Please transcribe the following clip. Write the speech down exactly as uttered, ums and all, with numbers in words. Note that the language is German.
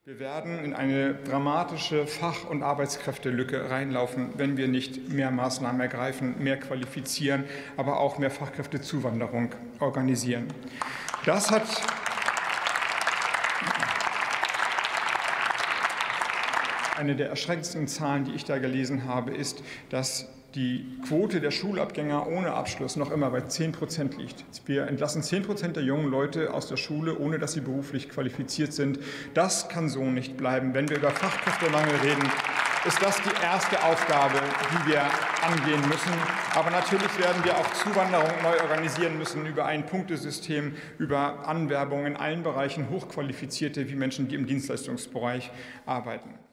Wir werden in eine dramatische Fach- und Arbeitskräftelücke reinlaufen, wenn wir nicht mehr Maßnahmen ergreifen, mehr qualifizieren, aber auch mehr Fachkräftezuwanderung organisieren. Das hat eine der erschreckendsten Zahlen, die ich da gelesen habe, ist, dass die Quote der Schulabgänger ohne Abschluss noch immer bei zehn Prozent liegt. Wir entlassen zehn Prozent der jungen Leute aus der Schule, ohne dass sie beruflich qualifiziert sind. Das kann so nicht bleiben. Wenn wir über Fachkräftemangel reden, ist das die erste Aufgabe, die wir angehen müssen. Aber natürlich werden wir auch Zuwanderung neu organisieren müssen über ein Punktesystem, über Anwerbung in allen Bereichen, Hochqualifizierte wie Menschen, die im Dienstleistungsbereich arbeiten.